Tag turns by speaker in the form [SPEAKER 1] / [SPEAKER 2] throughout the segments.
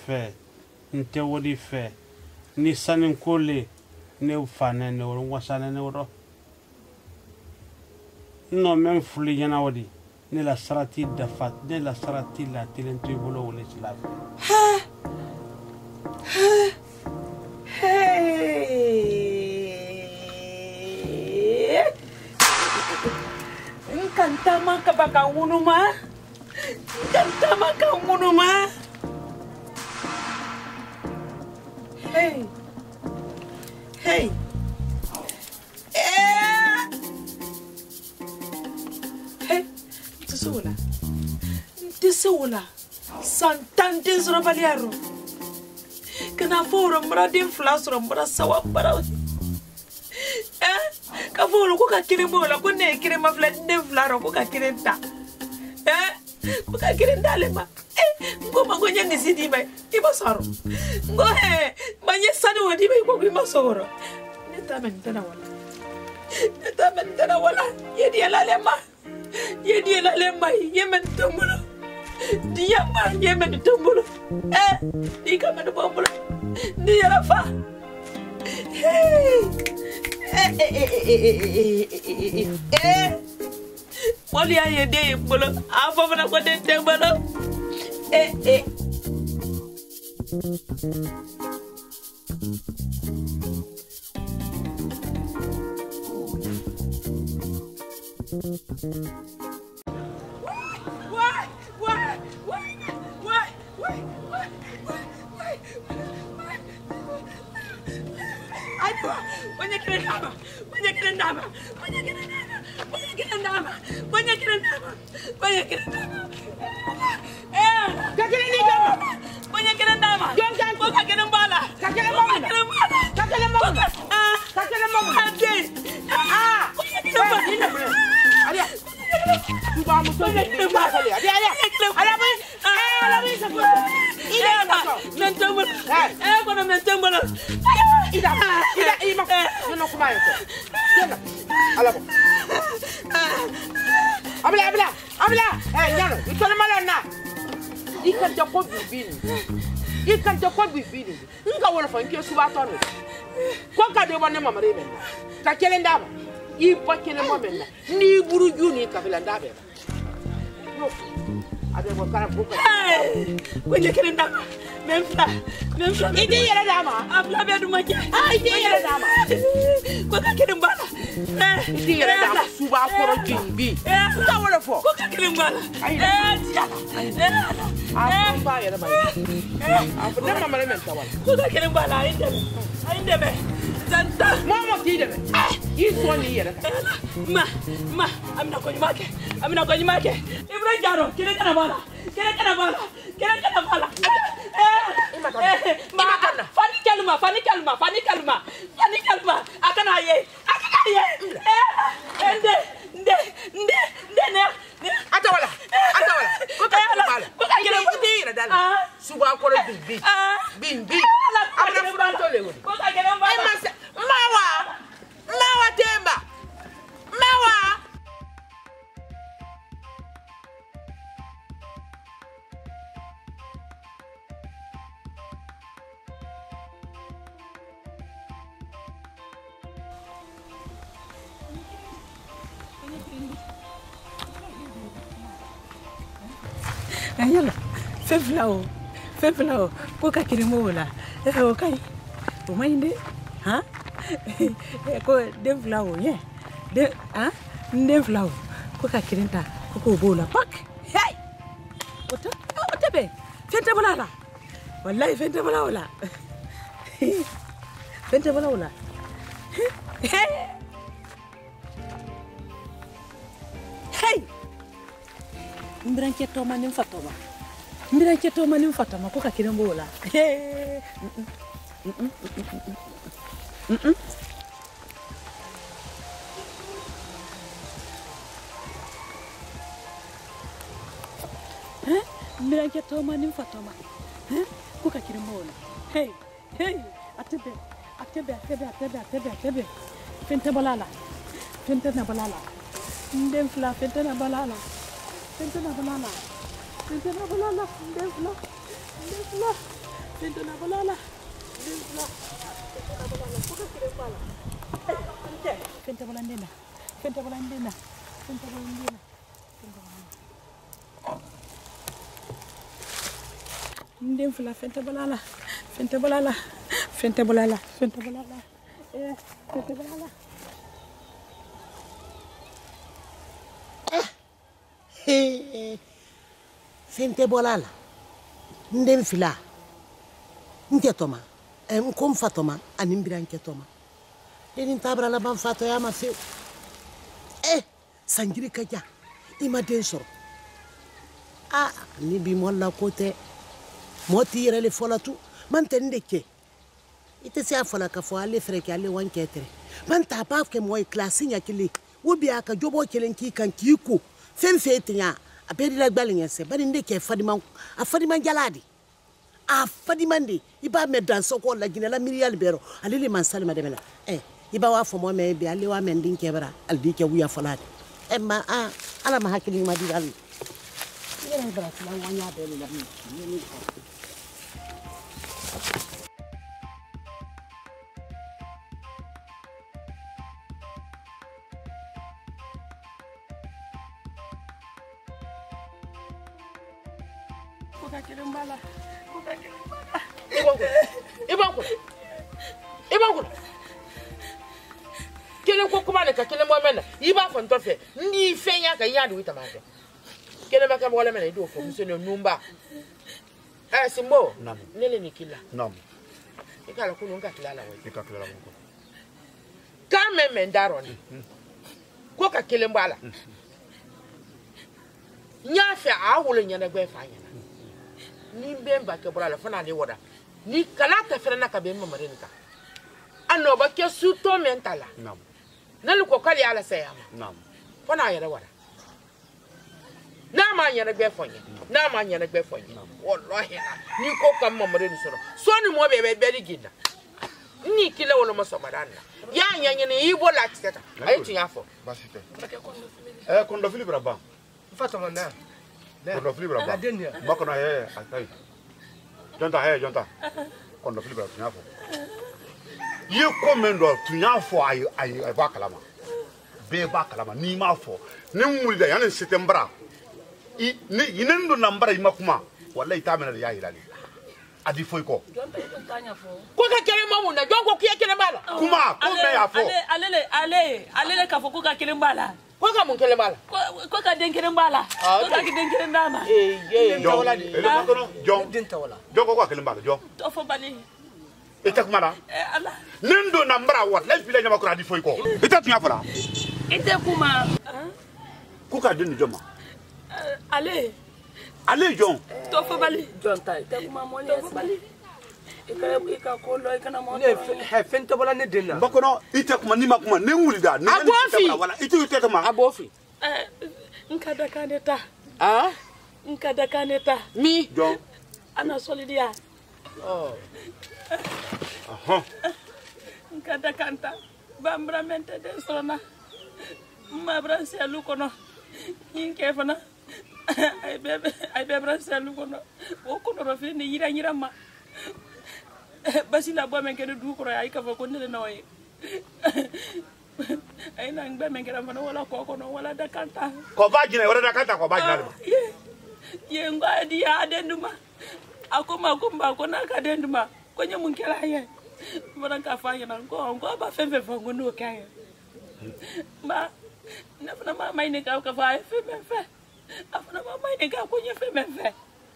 [SPEAKER 1] fe nte wodi fe ni sanin kole ne ufane ne woro wasane ne woro no men fuli yana wodi ne la sarati dafat ne la sarati la tilentu bolo wole islam
[SPEAKER 2] Kantama ka baka unuma. Kantama ka unuma. Hey. Hey. Hey. Tisula. Santantin surabaliaro. Kana fora mradin flasro mrasawa bara. Kafuro ko kakire bola ko ne kire ma flat ne flaro ko kakire ta ko kakire ndale ma ngo mango nyangi sidi bay iba saro ngo manye sadi wodi bay ko ma soro ne ta men tana wala yedi ala lema yemen tumbulo dia ma yemen tumbulo di ka men bombulo di rafa Wali aye de bolo afo na ko de bolo
[SPEAKER 3] Ikan jakob bibini nga wala fa nke suba tonu ko ka de wonne mamare men ka kele ndama I pa kele momenda ni buru juni ka bela ndabe no ade mo kara buka
[SPEAKER 2] ko je kele ndama même ça ide yere dama abla be duma je ide yere dama ko ka kele mbala
[SPEAKER 3] ide yere dama suba koro jimbi nga wala fo
[SPEAKER 2] ko ka kele mbala
[SPEAKER 3] ba yere ba ne mamare men tawal
[SPEAKER 2] ko ka kele mbala inde be Zanta
[SPEAKER 3] mama kide be iso ni yere
[SPEAKER 2] ma amina ko nyumake ibra jaro kile kana bala fani kalma akana ye ende ne
[SPEAKER 3] atawala ko ka bala ko ka kile ndira dal suba ko bimbi abana furanto le woni
[SPEAKER 2] ko ka kile bala
[SPEAKER 3] mawa temba
[SPEAKER 2] Ayala, feflao, ko ka kirimola. Okay. Umainde? Ha? Ko devlao, yeah. Devlao. Ko ka kirinta, ko bola pak. Hey. Ota be. Fenta balala. Wallahi fenta balala. Fenta balala. Hey. Mbrancheto mani mfatoma ko ka kirimbola. Mbrancheto mani mfatoma. Ko ka kirimbola. Hey. Atebe. Fenta balala. Ndemfla fenta na balala. Fenta na balala. balala. Fenta balandena. Ndem fula fenta balala.
[SPEAKER 4] Fente bolala. Ndem fila. Nketoma. Nkom fatoma animbira nketoma. Denin tabra la ban fato ya ma fe. Sanjiri kaja. Ima den soro. Ni bi molla kote. Moti yere le folatu. Man tende ke. Ite se afola ka fo ale freke ale wanketere. Man ta pa ke moy classe nya kili. Wobi aka jobo kelen ki kan ki ko. Femfe tinya. Apedi la gbalinya se. Bari ndeke afadima jaladi. Afadimande iba me danso ko la gine la mirial bero alili man salima de mena iba wa fo mo me be ali wa men din kebra aldi ke wuya folade ma ala ma hakili ma di dal ngene bra la wanya be la ni
[SPEAKER 3] Ibangu. Kele ko kuma ne ka kele mo mena. Iba fon to fe. Ndi fenya ka yadu wita manje. Kele ba ka wala mena do fo muso ne numba. Simbo.
[SPEAKER 5] Nam.
[SPEAKER 3] Nele ni kila.
[SPEAKER 5] Nam.
[SPEAKER 3] Ikala ko nunga kila la we.
[SPEAKER 5] Ikakila la ko.
[SPEAKER 3] Ka me ndaro ni. Ko ka kele mbala. Nya fe a wolo nya na gbe fa nya. Ni bemba ke bora la fana ni woda. Ni kala ta fere na ka be mo mare nka. Ano ba ke su to mentala.
[SPEAKER 5] Nam.
[SPEAKER 3] Nalu ko kali ala sayama.
[SPEAKER 5] Nam.
[SPEAKER 3] Fana yere wada. Na ma nya na gbe fonye. Na ma nya na gbe fonye. Wallahi na. Ni ko kam mo mare ni soro. So ni mo be di gida. Ni kile wolo mo so madana. Ya nya nya ni ibo la tseta. Ayi tunya fo.
[SPEAKER 5] Basite. Kondo Philippe Rabban.
[SPEAKER 6] Fatama na.
[SPEAKER 5] Kondo Philippe Rabban. Makona akai. Jonta. Kondo Philippe Rabban fo. Ye komendo tunya fo ay ba kalama. Be ba kalama ni ma fo. Ni mulida yana September. Ni inendo nambara imakuma. Wallahi tamena ya hilali. Adi foi ko.
[SPEAKER 3] Ko ka kele mamu na jongo ku kele mala.
[SPEAKER 5] Kuma ko me ya fo.
[SPEAKER 2] Ale ka fo ko ka kele mbala.
[SPEAKER 3] Ko ka mun kele mala.
[SPEAKER 2] Ko ka den kele mbala. Ko ka den kele ndama.
[SPEAKER 3] Tawala di.
[SPEAKER 5] Ele makono Jon.
[SPEAKER 6] Din tawala.
[SPEAKER 5] Jon ko kele mbala Jon.
[SPEAKER 2] To fo bali.
[SPEAKER 5] Eta kumara.
[SPEAKER 2] Allah.
[SPEAKER 5] Nendo nambara wat la bila nyama ko adi foi ko. Eta tunya fo la.
[SPEAKER 2] Ite kuma.
[SPEAKER 5] Ku ka den joma. Ale Jon.
[SPEAKER 2] To fo bali.
[SPEAKER 6] Jon tai.
[SPEAKER 2] Te kuma mo le fo bali. Ika ko lo ika na mo.
[SPEAKER 6] Ne fente bala ne dinna.
[SPEAKER 5] Bakono ite kuma ni makuma ne wulida ne wala ite ite kuma
[SPEAKER 3] Abofi.
[SPEAKER 2] Nkada kaneta. Nkada kaneta.
[SPEAKER 3] Mi.
[SPEAKER 5] Jon.
[SPEAKER 2] Ana solidia. Nkada kanta. Bambra mente de sona. Mabra se alukono. Yinke fana. Ay bebe brasa lukono. O kono rofi ni yira ma. Basila bo men kene du ko ay ka fa ko ne noy. Ay nang be men kera fana wala ko kono wala da kanta.
[SPEAKER 5] Ko bajina wala da kanta ko bajina.
[SPEAKER 2] Ye ngadi ya denduma. Akoma kumba ko na ka denduma. Ko nyamun kera ye. Mara ka fa yana ko ba femfe fa ngono kaya. Ma na ma mai ne ka fa femfe. Afuna mama inga kunye femfe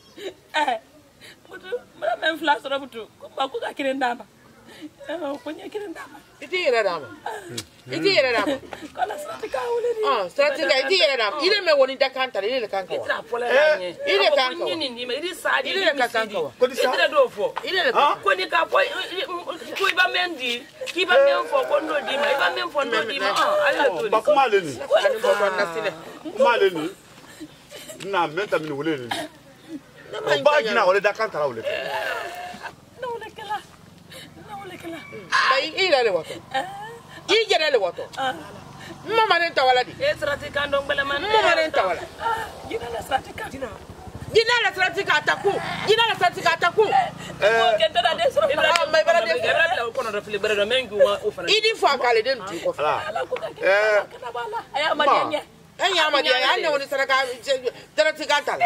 [SPEAKER 2] butu mara men flash robutu ko ka kirendama kunye kirendama
[SPEAKER 3] Iti yere dama
[SPEAKER 2] kala stratika uledi
[SPEAKER 3] stratika iti yere dama ile me woni dakanta ile kanka wa
[SPEAKER 2] itra pola nanye
[SPEAKER 3] ile kanka
[SPEAKER 2] kunye ni iri sadi
[SPEAKER 3] ile kanka wa
[SPEAKER 5] ko disa
[SPEAKER 2] itra do fo
[SPEAKER 3] ile
[SPEAKER 2] ko ni ka po ko iba mendi ki ba men fo ko ndo di ma iba men fo ndo di ma ala to
[SPEAKER 5] ba kuma le ni
[SPEAKER 3] ani ko na sine
[SPEAKER 5] kuma le ni na menta mini wole ni bajina wala da kanta wala
[SPEAKER 2] no le kala
[SPEAKER 3] bai ile le wato ki jere le wato mama ne tawala di
[SPEAKER 2] stratika ndo mbele man
[SPEAKER 3] mama ne tawala
[SPEAKER 2] gina la stratika
[SPEAKER 3] gina la stratégie attaquer. Jina la stratégie attaquer. Il dit faut qu'aller den tu ko fala. Anya woni saraka stratégie attaquer.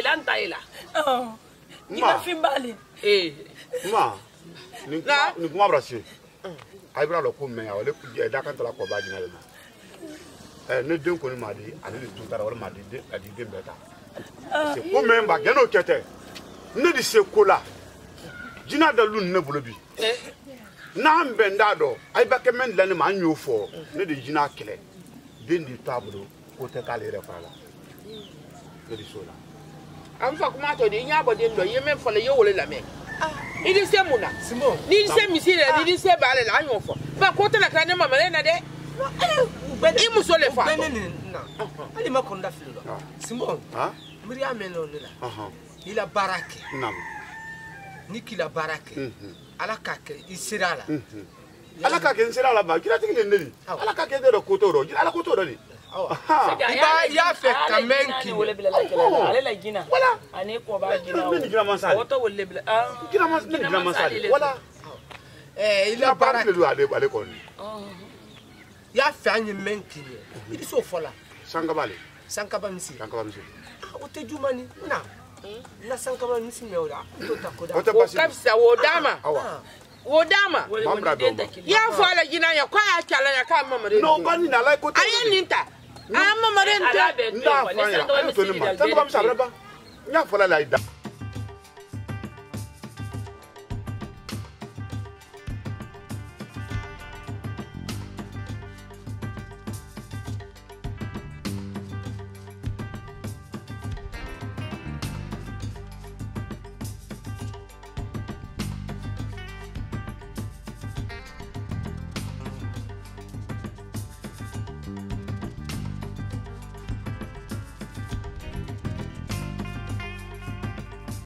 [SPEAKER 2] Ina fimbali.
[SPEAKER 5] Ma. Ni kuma brasser. Ay bra lo ko men ya wala ku da kan tala ko ba jina le. Ne den ko ni ma di ani le tuntara wala ma di de adi de beta. C'est ko men ba geno kete. Ne di se ko la. Jina da lu ne bolo bi. Na mbenda do ay ba ke men la ni ma nyo fo ne di jina kele. Den di tablo ko te kale re fala. Ne di so la.
[SPEAKER 3] Am fa kuma to di nya bode ndo yemen fo le yo wole la me. Il dit Mouna.
[SPEAKER 6] Simon.
[SPEAKER 3] Ni c'est missile, il dit c'est balé là, on fait. Pas côté la crâne maman là de. Il me sole fa.
[SPEAKER 6] Ali ma konda filo. Simon.
[SPEAKER 5] Ah?
[SPEAKER 6] Miriam melo là. Il a baraque.
[SPEAKER 5] Nam.
[SPEAKER 6] Niki la baraque. Ala kake isira la.
[SPEAKER 5] Ala kake isira la ba, kila tiki ndeli. Ala kake de kotoro, ala kotoro ni.
[SPEAKER 6] Il a fait quand même qui
[SPEAKER 2] voilà ani ko ba gina
[SPEAKER 5] voilà
[SPEAKER 6] il a
[SPEAKER 5] parlé de aller kon
[SPEAKER 6] il a fait un menki il so fola
[SPEAKER 5] sankabale
[SPEAKER 6] sankaba misi o te jumani na sankaba misi me oda to takoda
[SPEAKER 3] o kapsa wo dama ya fola gina ya kwa ya kala ya ka mamare
[SPEAKER 5] no bani na like ko
[SPEAKER 3] ayen ninta ama marenta
[SPEAKER 5] nda fa ya ayo to ni ma tan ba mi sabra ba nya fola la ida